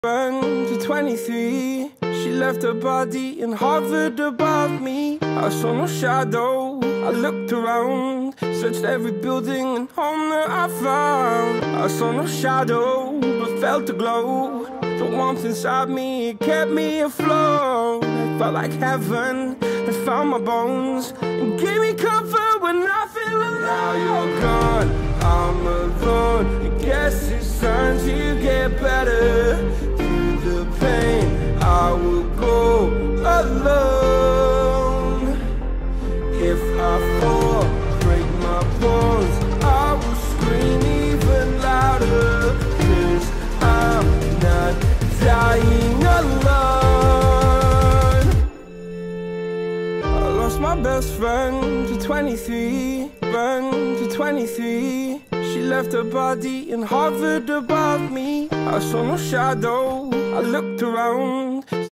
Burned to 23. She left her body and hovered above me. I saw no shadow. I looked around, searched every building and home that I found. I saw no shadow, but felt a glow. The warmth inside me, it kept me afloat. It felt like heaven had found my bones and gave me comfort when I feel alone. Now you're gone, I'm alone. I guess it's time to get better. Through the pain, I will go alone. If I fall, break my bones, I will scream even louder. 'Cause I'm not dying alone. I lost my best friend to 23. Burned to 23. She left her body and hovered above me. I saw no shadow. I looked around.